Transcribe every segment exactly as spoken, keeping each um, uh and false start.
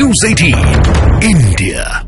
News अठारह India.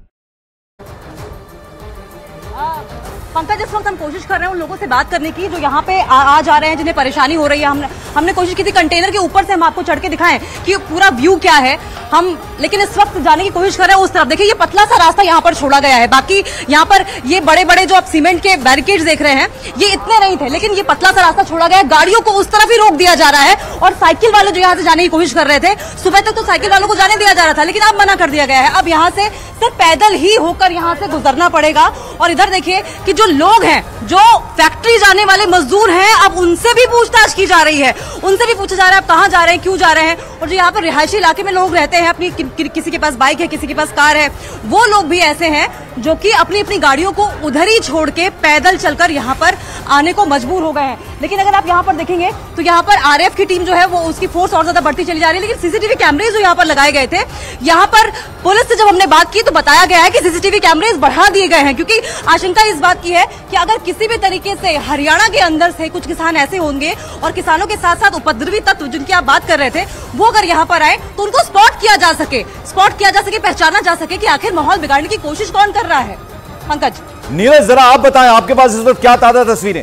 Pankaj, इस वक्त हम कोशिश कर रहे हैं उन लोगों से बात करने की जो यहाँ पे आ, आ जा रहे हैं, जिन्हें परेशानी हो रही है। हमने हमने कोशिश की थी कंटेनर के ऊपर से हम आपको चढ़ के दिखाएं कि पूरा व्यू क्या है हम, लेकिन इस वक्त जाने की कोशिश कर रहे हैं उस तरफ। देखिए, ये पतला सा रास्ता यहाँ पर छोड़ा गया है। बाकी यहाँ पर ये बड़े बड़े जो आप सीमेंट के बैरिकेड्स देख रहे हैं, ये इतने नहीं थे, लेकिन ये पतला सा रास्ता छोड़ा गया है। गाड़ियों को उस तरफ ही रोक दिया जा रहा है और साइकिल वाले जो यहाँ से जाने की कोशिश कर रहे थे, सुबह तक तो साइकिल वालों को जाने दिया जा रहा था, लेकिन अब मना कर दिया गया है। अब यहाँ से सिर्फ पैदल ही होकर यहाँ से गुजरना पड़ेगा। और इधर देखिए कि जो लोग हैं, जो फैक्ट्री जाने वाले मजदूर हैं, अब उनसे भी पूछताछ की जा रही है। उनसे भी पूछा जा रहा है आप कहाँ जा रहे हैं, क्यों जा रहे हैं। और जो यहाँ पर रिहायशी इलाके में लोग रहते हैं, अपनी कि, कि, किसी के पास बाइक है, किसी के पास कार है, वो लोग भी ऐसे हैं जो कि अपनी अपनी गाड़ियों को उधर ही छोड़ के पैदल चलकर यहाँ पर आने को मजबूर हो गए हैं। लेकिन अगर आप यहाँ पर देखेंगे तो यहाँ पर आरएएफ की टीम जो है वो उसकी फोर्स और ज्यादा बढ़ती चली जा रही है। लेकिन सीसीटीवी कैमरेज जो यहाँ पर लगाए गए थे, यहाँ पर पुलिस से जब हमने बात की तो बताया गया है कि सीसीटीवी कैमरेज बढ़ा दिए गए हैं, क्योंकि आशंका इस बात की है कि अगर किसी भी तरीके से हरियाणा के अंदर से कुछ किसान ऐसे होंगे और किसानों के साथ साथ उपद्रवी तत्व जिनकी आप बात कर रहे थे, वो अगर यहाँ पर आए तो उनको स्पॉट किया जा सके स्पॉट किया जा सके पहचाना जा सके कि आखिर माहौल बिगाड़ने की कोशिश कौन कर रहा है। पंकज, नीरज, जरा आप बताएं, आपके पास इस वक्त क्या ताजा तस्वीरें?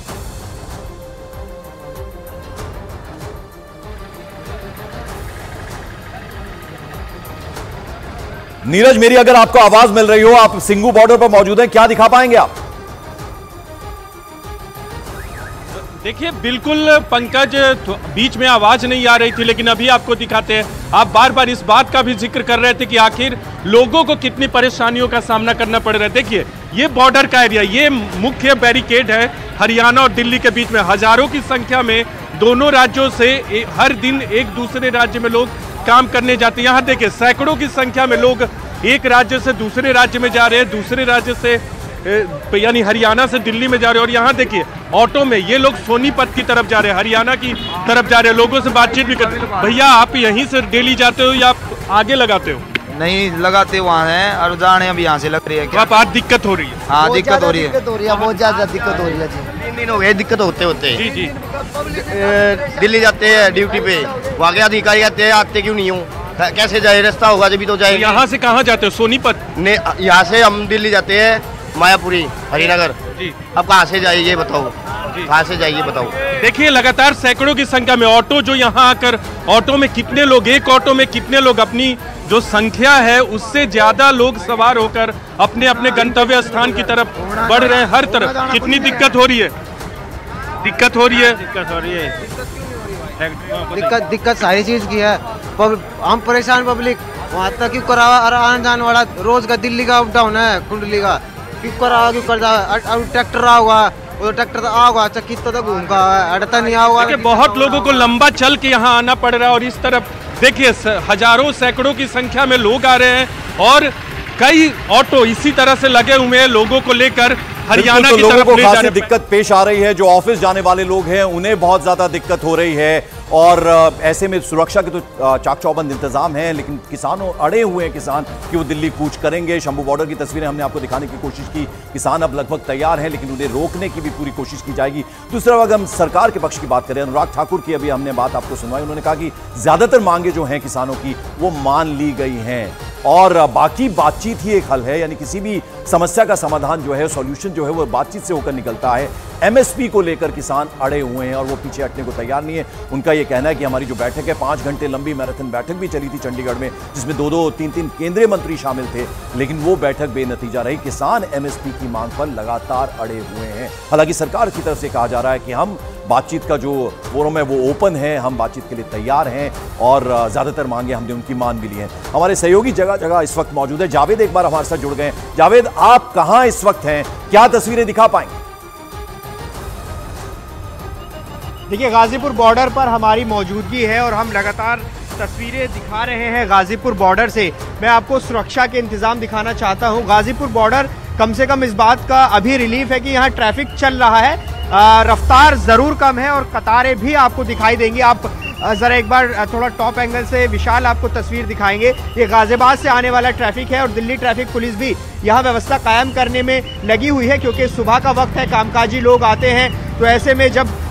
नीरज, मेरी अगर आपको आवाज मिल रही हो, आप सिंगू बॉर्डर पर मौजूद हैं, क्या दिखा पाएंगे आप? देखिए, बिल्कुल पंकज, बीच में आवाज नहीं आ रही थी, लेकिन अभी आपको दिखाते हैं। आप बार बार इस बात का भी जिक्र कर रहे थे कि आखिर लोगों को कितनी परेशानियों का सामना करना पड़ रहा है। देखिए, ये बॉर्डर का एरिया, ये मुख्य बैरिकेड है हरियाणा और दिल्ली के बीच में। हजारों की संख्या में दोनों राज्यों से हर दिन एक दूसरे राज्य में लोग काम करने जाते हैं। यहाँ देखिए, सैकड़ों की संख्या में लोग एक राज्य से दूसरे राज्य में जा रहे हैं, दूसरे राज्य से यानी हरियाणा से दिल्ली में जा रहे हैं। और यहाँ देखिए, ऑटो में ये लोग सोनीपत की तरफ जा रहे हैं, हरियाणा की तरफ जा रहे हैं। लोगों से बातचीत भी करते हैं। भैया, आप यहीं से डेली जाते हो या आप आगे लगाते हो? नहीं लगाते, वहाँ हैं और जाने अभी यहाँ से लग रही है। क्या आज दिक्कत हो रही है? हाँ, दिक्कत हो रही है, बहुत ज्यादा दिक्कत हो रही है जी। तीन दिन हो गए दिक्कत होते होते। जी जी। दिल्ली जाते हैं ड्यूटी पे, वहाँ के अधिकारी कहते हैं आते क्यों नहीं हो, कैसे जाए, रास्ता होगा जब भी तो जाएंगे। यहाँ से कहाँ जाते हो? सोनीपत? यहाँ से हम दिल्ली जाते हैं, मायापुरी, हरिनगर जी। अब कहाँ से जाइए ये बताओ, कहाँ से जाइए बताओ। देखिए, लगातार सैकड़ों की संख्या में ऑटो जो यहाँ आकर, ऑटो में कितने लोग, एक ऑटो में कितने लोग, अपनी जो संख्या है उससे ज्यादा लोग सवार होकर अपने अपने गंतव्य स्थान की तरफ बढ़ रहे हैं। हर तरफ कितनी दिक्कत हो रही है, दिक्कत हो रही है, दिक्कत हो रही है, दिक्कत दिक्कत सारी चीज की है। हम परेशान पब्लिक, वहाँ तक क्यों करावा, आने जाने वाला रोज का दिल्ली का अप डाउन है, कुंडली का क्यों करावा, क्यों कर जाओ। ट्रैक्टर आओगा, वो ट्रैक्टर तो आओगा, चक्की तो घूम का अड़ता नहीं आओगा। बहुत लोगों को लंबा चल के यहाँ आना पड़ रहा है। और इस तरफ देखिए, हजारों सैकड़ों की संख्या में लोग आ रहे हैं और कई ऑटो इसी तरह से लगे हुए हैं लोगों को लेकर हरियाणा तो की लोगों तरफ को ले खासी जाने दिक्कत पेश आ रही है। जो ऑफिस जाने वाले लोग हैं उन्हें बहुत ज्यादा दिक्कत हो रही है। और ऐसे में सुरक्षा के तो चाक चौबंद इंतजाम है, लेकिन किसानों अड़े हुए हैं किसान कि वो दिल्ली कूच करेंगे। शंभू बॉर्डर की तस्वीरें हमने आपको दिखाने की कोशिश की। किसान अब लगभग तैयार हैं, लेकिन उन्हें रोकने की भी पूरी कोशिश की जाएगी। दूसरा, अगर हम सरकार के पक्ष की बात करें, अनुराग ठाकुर की अभी हमने बात आपको सुनवाई। उन्होंने कहा कि ज्यादातर मांगे जो हैं किसानों की वो मान ली गई हैं और बाकी बातचीत ही एक हल है। यानी किसी भी समस्या का समाधान जो है, सॉल्यूशन जो है, वो बातचीत से होकर निकलता है। एमएसपी को लेकर किसान अड़े हुए हैं और वो पीछे हटने को तैयार नहीं है। उनका ये कहना है कि हमारी जो बैठक है, पांच घंटे लंबी मैराथन बैठक भी चली थी चंडीगढ़ में, जिसमें दो दो तीन तीन केंद्रीय मंत्री शामिल थे, लेकिन वो बैठक बेनतीजा रही। किसान एमएसपी की मांग पर लगातार अड़े हुए हैं। हालांकि सरकार की तरफ से कहा जा रहा है कि हम बातचीत का जो फोरम है वो ओपन है, हम बातचीत के लिए तैयार हैं और ज्यादातर मांगे हमने उनकी मान भी ली हैं। हमारे सहयोगी जगह जगह इस वक्त मौजूद है। जावेद एक बार हमारे साथ जुड़ गए। जावेद, आप कहां इस वक्त हैं, क्या तस्वीरें दिखा पाएंगे? देखिए, गाजीपुर बॉर्डर पर हमारी मौजूदगी है और हम लगातार तस्वीरें दिखा रहे हैं गाजीपुर बॉर्डर से। मैं आपको सुरक्षा के इंतजाम दिखाना चाहता हूं। गाजीपुर बॉर्डर कम से कम इस बात का अभी रिलीफ है कि यहाँ ट्रैफिक चल रहा है, रफ्तार ज़रूर कम है और कतारें भी आपको दिखाई देंगी। आप ज़रा एक बार थोड़ा टॉप एंगल से विशाल आपको तस्वीर दिखाएंगे। ये गाजियाबाद से आने वाला ट्रैफिक है और दिल्ली ट्रैफिक पुलिस भी यहाँ व्यवस्था कायम करने में लगी हुई है, क्योंकि सुबह का वक्त है, कामकाजी लोग आते हैं। तो ऐसे में जब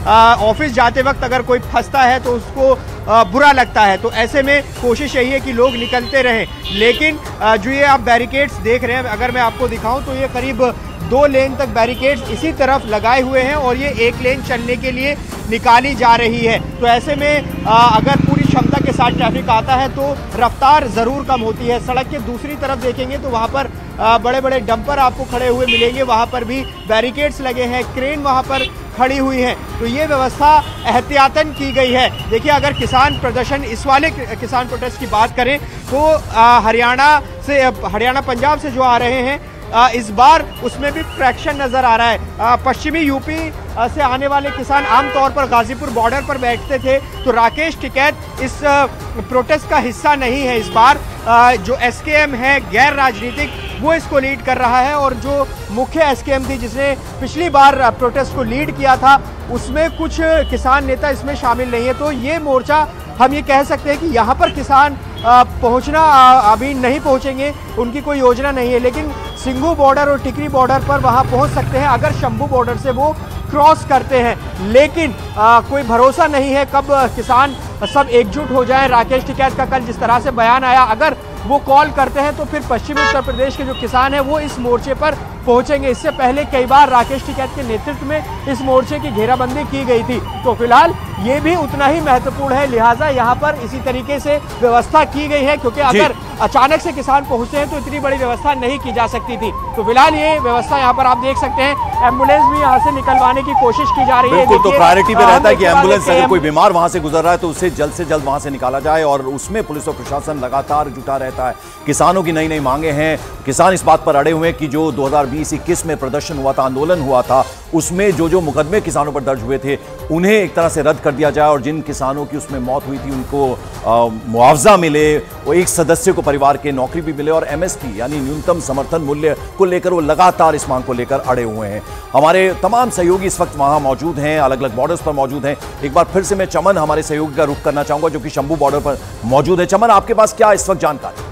ऑफिस जाते वक्त अगर कोई फंसता है तो उसको बुरा लगता है। तो ऐसे में कोशिश यही है कि लोग निकलते रहें। लेकिन जो ये आप बैरिकेड्स देख रहे हैं, अगर मैं आपको दिखाऊं तो ये करीब दो लेन तक बैरिकेड्स इसी तरफ लगाए हुए हैं और ये एक लेन चलने के लिए निकाली जा रही है। तो ऐसे में आ, अगर पूरी क्षमता के साथ ट्रैफिक आता है तो रफ्तार ज़रूर कम होती है। सड़क के दूसरी तरफ देखेंगे तो वहाँ पर आ, बड़े बड़े डंपर आपको खड़े हुए मिलेंगे, वहाँ पर भी बैरिकेड्स लगे हैं, क्रेन वहाँ पर खड़ी हुई है। तो ये व्यवस्था एहतियातन की गई है। देखिए, अगर किसान प्रदर्शन, इस वाले किसान प्रोटेस्ट की बात करें तो हरियाणा से, हरियाणा पंजाब से जो आ रहे हैं आ, इस बार उसमें भी फ्रैक्शन नज़र आ रहा है। आ, पश्चिमी यूपी आ, से आने वाले किसान आमतौर पर गाजीपुर बॉर्डर पर बैठते थे, तो राकेश टिकैत इस आ, प्रोटेस्ट का हिस्सा नहीं है। इस बार आ, जो एसकेएम है गैर राजनीतिक, वो इसको लीड कर रहा है और जो मुख्य एसकेएम थी जिसने पिछली बार प्रोटेस्ट को लीड किया था, उसमें कुछ किसान नेता इसमें शामिल नहीं है। तो ये मोर्चा हम ये कह सकते हैं कि यहाँ पर किसान पहुँचना अभी नहीं पहुँचेंगे, उनकी कोई योजना नहीं है। लेकिन सिंघू बॉर्डर और टिकरी बॉर्डर पर वहाँ पहुँच सकते हैं अगर शंभू बॉर्डर से वो क्रॉस करते हैं। लेकिन आ, कोई भरोसा नहीं है कब किसान सब एकजुट हो जाएं। राकेश टिकैत का कल जिस तरह से बयान आया, अगर वो कॉल करते हैं तो फिर पश्चिमी उत्तर प्रदेश के जो किसान हैं वो इस मोर्चे पर पहुंचेंगे। इससे पहले कई बार राकेश टिकैत के नेतृत्व में इस मोर्चे की घेराबंदी की गई थी। तो फिलहाल ये भी उतना ही महत्वपूर्ण है, लिहाजा यहाँ पर इसी तरीके से व्यवस्था की गई है, क्योंकि अगर अचानक से किसान पहुंचते हैं तो इतनी बड़ी व्यवस्था नहीं की जा सकती थी। तो फिलहाल ये व्यवस्था यहाँ पर आप देख सकते हैं, एम्बुलेंस भी यहाँ से निकलवाने की कोशिश की जा रही है। बिल्कुल, तो प्रायोरिटी पे रहता है कि एम्बुलेंस अगर कोई बीमार वहां से गुजर रहा है तो उसे जल्द से जल्द वहां से निकाला जाए, और उसमें पुलिस और प्रशासन लगातार जुटा रहता है। किसानों की नई नई मांगे हैं। किसान इस बात पर अड़े हुए हैं कि जो दो हज़ार बीस इक्कीस में प्रदर्शन हुआ था, आंदोलन हुआ था, उसमें जो जो मुकदमे किसानों पर दर्ज हुए थे उन्हें एक तरह से रद्द कर दिया जाए और जिन किसानों की उसमें मौत हुई थी उनको मुआवजा मिले, वो एक सदस्य को परिवार के नौकरी भी मिले, और एमएसपी यानी न्यूनतम समर्थन मूल्य को लेकर वो लगातार इस मांग को लेकर अड़े हुए हैं। हमारे तमाम सहयोगी इस वक्त वहां मौजूद हैं, अलग अलग बॉर्डर्स पर मौजूद हैं। एक बार फिर से मैं चमन, हमारे सहयोगी का रुख करना चाहूंगा जो कि शंभू बॉर्डर पर मौजूद है। चमन, आपके पास क्या इस वक्त जानकारी?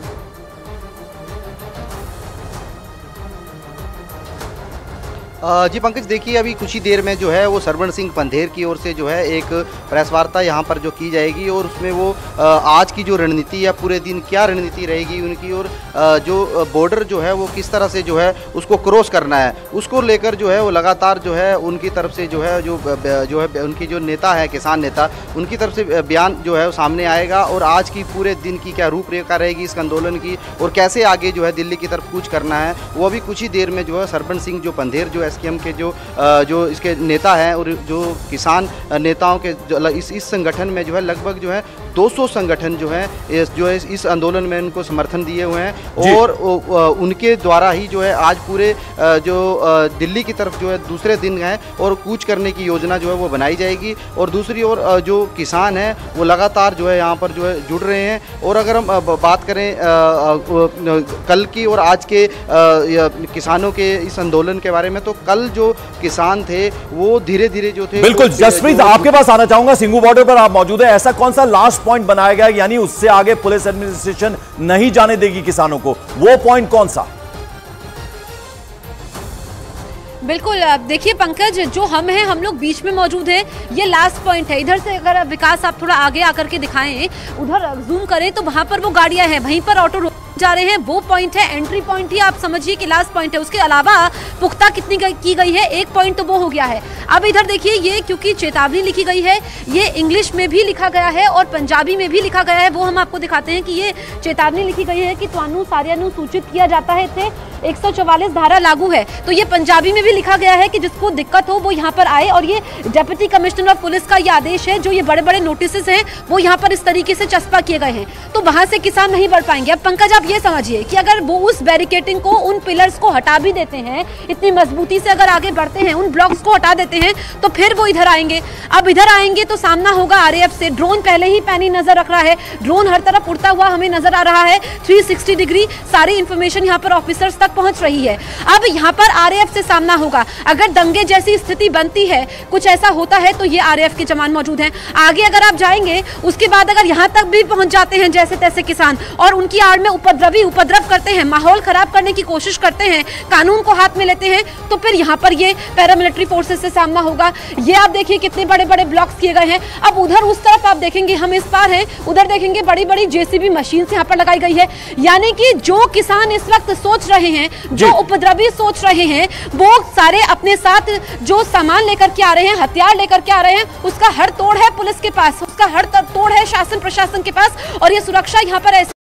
जी पंकज, देखिए अभी कुछ ही देर में जो है वो सरवण सिंह पंधेर की ओर से जो है एक प्रेस वार्ता यहाँ पर जो की जाएगी और उसमें वो आज की जो रणनीति या पूरे दिन क्या रणनीति रहेगी उनकी, और जो बॉर्डर जो है वो किस तरह से जो है उसको क्रॉस करना है, उसको लेकर जो है वो लगातार जो है उनकी तरफ से जो है जो जो है उनकी जो नेता है, किसान नेता, उनकी तरफ से बयान जो है वो सामने आएगा। और आज की पूरे दिन की क्या रूपरेखा रहेगी इस आंदोलन की और कैसे आगे जो है दिल्ली की तरफ कूच करना है, वो अभी कुछ ही देर में जो है सरवण सिंह जो पंधेर जो एसकेएम के जो जो इसके नेता हैं और जो किसान नेताओं के जो इस इस संगठन में जो है लगभग जो है दो सौ संगठन जो है इस जो है इस आंदोलन में उनको समर्थन दिए हुए हैं और उनके द्वारा ही जो है आज पूरे जो दिल्ली की तरफ जो है दूसरे दिन है और कूच करने की योजना जो है वो बनाई जाएगी। और दूसरी ओर जो किसान हैं वो लगातार जो है यहाँ पर जो है जुड़ रहे हैं। और अगर हम बात करें कल की और आज के किसानों के इस आंदोलन के बारे में, तो कल जो किसान थे वो धीरे धीरे जो थे, बिल्कुल जसप्रीत आपके पास आना चाहूंगा, सिंघू बॉर्डर पर आप मौजूद है, ऐसा कौन सा लास्ट पॉइंट बनाया गया यानी उससे आगे पुलिस एडमिनिस्ट्रेशन नहीं जाने देगी किसानों को, वो पॉइंट कौन सा? बिल्कुल, देखिए पंकज, जो हम हैं हम लोग बीच में मौजूद हैं, ये लास्ट पॉइंट है। इधर से अगर विकास आप थोड़ा आगे आकर के दिखाएं, उधर जूम करें तो वहां पर वो गाड़ियां हैं, वहीं पर ऑटो जा रहे हैं, वो पॉइंट है, एंट्री पॉइंट ही आप समझिए कि लास्ट पॉइंट है। उसके अलावा पुख्ता कितनी की गई है, एक पॉइंट तो वो हो गया है। अब इधर देखिए, ये क्योंकि चेतावनी लिखी गई है, ये इंग्लिश में भी लिखा गया है और पंजाबी में भी लिखा गया है, वो हम आपको दिखाते हैं कि ये चेतावनी लिखी गई है कि ਤੁਹਾਨੂੰ ਸਾਰਿਆਂ ਨੂੰ सूचित किया जाता है, थे एक सौ चौवालीस धारा लागू है। तो ये पंजाबी में भी लिखा गया है कि जिसको दिक्कत हो वो यहाँ पर आए, और ये डिप्टी कमिश्नर ऑफ पुलिस का ये आदेश है, जो ये बड़े बड़े नोटिस हैं वो यहाँ पर इस तरीके से चस्पा किए गए हैं, तो वहां से किसान नहीं बढ़ पाएंगे। अब पंकज आप ये समझिए कि अगर वो उस बैरिकेटिंग को, उन पिलर्स को हटा भी देते हैं, इतनी मजबूती से अगर आगे बढ़ते हैं, उन ब्लॉक्स को हटा देते हैं, तो फिर वो इधर आएंगे। अब इधर आएंगे तो सामना होगा आरएएफ से। ड्रोन पहले ही पैनी नजर रख रहा है, ड्रोन हर तरफ उड़ता हुआ हमें नजर आ रहा है, तीन सौ साठ डिग्री सारी इंफॉर्मेशन यहाँ पर ऑफिसर्स तक पहुंच रही है। अब यहाँ पर आरएएफ से सामना होगा। अगर दंगे जैसी स्थिति बनती है, कुछ ऐसा होता है, तो ये आरएएफ के जवान मौजूद हैं। आगे अगर आप जाएंगे, उसके बाद अगर यहाँ तक भी पहुंच जाते हैं जैसे तैसे किसान, और उनकी आड़ में उपद्रवी उपद्रव करते हैं, माहौल खराब करने की कोशिश करते हैं, कानून को हाथ में लेते हैं, तो फिर यहाँ पर ये पैरामिलिट्री फोर्सेस से सामना होगा। ये आप देखिए कितने बड़े बड़े ब्लॉक्स किए गए हैं। अब उधर उस तरफ आप देखेंगे, हम इस पार हैं, उधर देखेंगे बड़ी बड़ी जेसीबी मशीन से यहाँ पर लगाई गई है। यानी कि जो किसान इस वक्त सोच रहे हैं, जो उपद्रवी सोच रहे हैं, वो सारे अपने साथ जो सामान लेकर के आ रहे हैं, हथियार लेकर के आ रहे हैं, उसका हर तोड़ है पुलिस के पास, उसका हर तोड़ है शासन प्रशासन के पास। और ये सुरक्षा यहाँ पर ऐसी